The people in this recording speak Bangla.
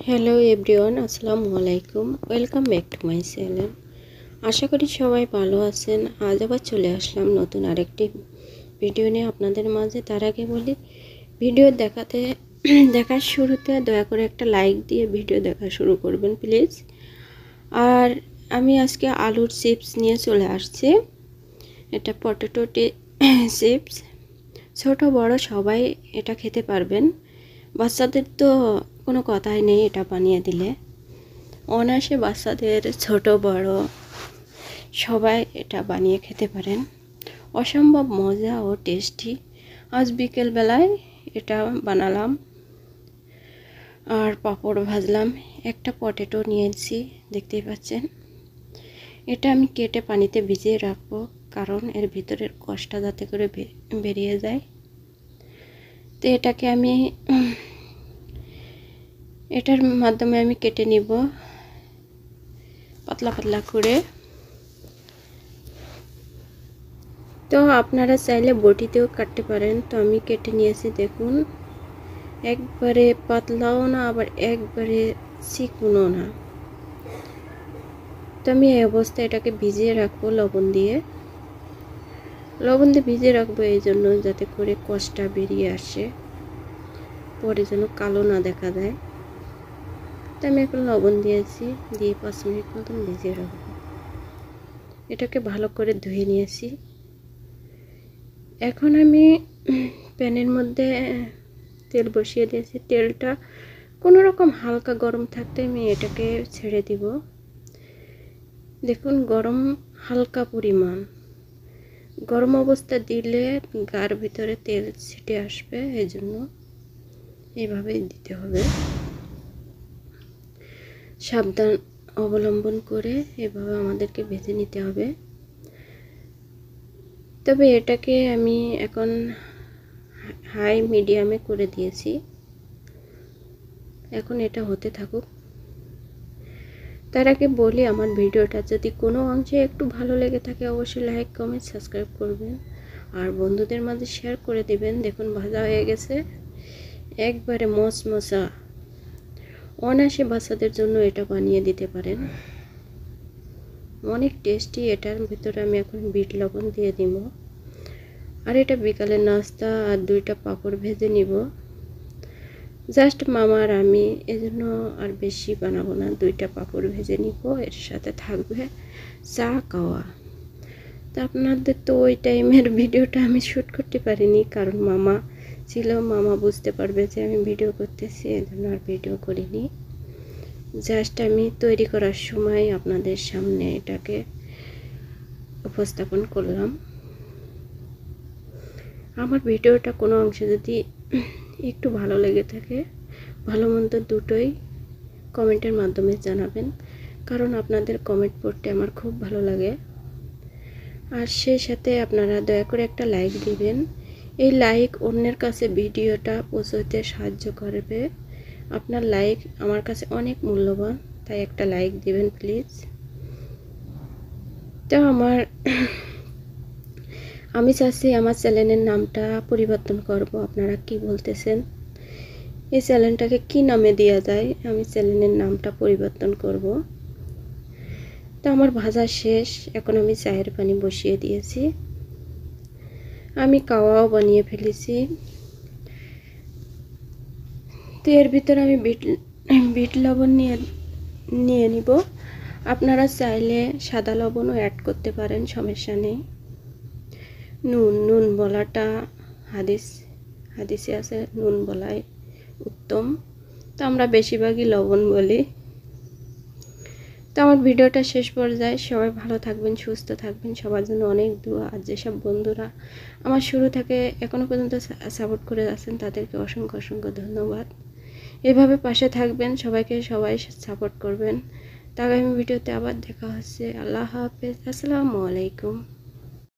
হ্যালো এভরিওয়ান, আসসালামু আলাইকুম। Welcome back to my channel. আশা করি সবাই ভালো আছেন। আজ আবার চলে আসলাম নতুন আরেকটি ভিডিও নিয়ে আপনাদের মাঝে। তার আগে বলি, ভিডিও দেখার শুরুতে দয়া করে একটা লাইক দিয়ে ভিডিও দেখা শুরু করবেন প্লিজ। আর আমি আজকে আলুর চিপস নিয়ে চলে আসছি। এটা পটেটো চিপস, ছোট বড় সবাই এটা খেতে পারবেন। বাচ্চাদের তো কোনো কথাই নেই, এটা বানিয়ে দিলে অনায়াসে বাচ্চাদের ছোট বড় সবাই এটা বানিয়ে খেতে পারেন। অসম্ভব মজা ও টেস্টি। আজ বিকেলবেলায় এটা বানালাম আর পাঁপড় ভাজলাম। একটা পটেটো নিয়েছি, দেখতেই পাচ্ছেন। এটা আমি কেটে পানিতে ভিজিয়ে রাখবো, কারণ এর ভিতরের কষটা যাতে করে বেরিয়ে যায়। তো এটাকে আমি এটার মাধ্যমে আমি কেটে নিব পাতলা পাতলা করে। তো আপনারা চাইলে বটিতেও কাটতে পারেন। তো আমি কেটে নিয়েছি, দেখুন, একবারে পাতলাও না আবার একবারে চিকনও না। তো আমি এই অবস্থায় এটাকে ভিজিয়ে রাখবো লবণ দিয়ে ভিজিয়ে রাখবো, এই জন্য যাতে করে কষটা বেরিয়ে আসে, পরে যেন কালো না দেখা যায়। তো আমি এখন লবণ দিয়েছি, দিয়ে 5 মিনিট মতন ভিজিয়ে রাখবো। এটাকে ভালো করে ধুয়ে নিয়েছি। এখন আমি প্যানের মধ্যে তেল বসিয়ে দিয়েছি। তেলটা কোনো রকম হালকা গরম থাকতে আমি এটাকে ছেড়ে দিব। দেখুন, গরম হালকা পরিমাণ। গরম অবস্থা দিলে গার ভিতরে তেল ছিটে আসবে, এই জন্য এইভাবেই দিতে হবে। সাবধান অবলম্বন করে এভাবে আমাদেরকে ভেজে নিতে হবে। তবে এটাকে আমি এখন হাই মিডিয়ামে করে দিয়েছি। এখন এটা হতে থাকুক। তার আগে বলি, আমার ভিডিওটা যদি কোনো অংশে একটু ভালো লেগে থাকে অবশ্যই লাইক কমেন্ট সাবস্ক্রাইব করবেন আর বন্ধুদের মাঝে শেয়ার করে দিবেন। দেখুন, ভাজা হয়ে গেছে, একবারে মশমশা। অনায়াসে বাচ্চাদের জন্য এটা বানিয়ে দিতে পারেন, অনেক টেস্টি। এটার ভিতরে আমি এখন বিট লবণ দিয়ে দিব। আর এটা বিকালের নাস্তা। আর 2টা পাঁপড় ভেজে নিব, জাস্ট মামা আর আমি, এজন্য আর বেশি বানাবো না। 2টা পাঁপড় ভেজে নিব, এর সাথে থাকবে চা খাওয়া। তা আপনাদের তো ওই টাইমের ভিডিওটা আমি শ্যুট করতে পারিনি, কারণ মামা ছিল। মামা বুঝতে পারবে যে আমি ভিডিও করতেছি, এজন্য আর ভিডিও করিনি। জাস্ট আমি তৈরি করার সময় আপনাদের সামনে এটাকে উপস্থাপন করলাম। আমার ভিডিওটা কোনো অংশে যদি একটু ভালো লেগে থাকে, ভালো মন্দ দুটোই কমেন্টের মাধ্যমে জানাবেন, কারণ আপনাদের কমেন্ট পড়তে আমার খুব ভালো লাগে। আর সেই সাথে আপনারা দয়া করে একটা লাইক দিবেন। এই লাইক অন্যের কাছে ভিডিওটা পৌঁছতে সাহায্য করবে। আপনার লাইক আমার কাছে অনেক মূল্যবান, তাই একটা লাইক দিবেন প্লিজ। তো আমি চাচ্ছি আমার চ্যানেলের নামটা পরিবর্তন করব। আপনারা কি বলতেছেন, এই চ্যানেলটাকে কি নামে দেওয়া যায়? আমি চ্যানেলের নামটা পরিবর্তন করব। তো আমার ভাজা শেষ, এখন আমি চায়ের পানি বসিয়ে দিয়েছি। আমি কাওয়াও বানিয়ে ফেলেছি। তো এর ভিতরে আমি বিট লবণ নিয়ে নিব। আপনারা চাইলে সাদা লবণও অ্যাড করতে পারেন, সমস্যা নেই। নুন বলাটা হাদিসে আছে, নুন বলাই উত্তম। তো আমরা বেশিরভাগই লবণ বলি। তো আমার ভিডিওটা শেষ পর্যায়ে সবাই ভালো থাকবেন, সুস্থ থাকবেন, সবার জন্য অনেক দোয়া। আর যেসব বন্ধুরা আমার শুরু থেকে এখনো পর্যন্ত সাপোর্ট করে আছেন তাদেরকে অসংখ্য অসংখ্য ধন্যবাদ। এভাবে পাশে থাকবেন, সবাই সাপোর্ট করবেন। তো আগামী ভিডিওতে আবার দেখা হচ্ছে। আল্লাহ হাফেজ, আসসালামু আলাইকুম।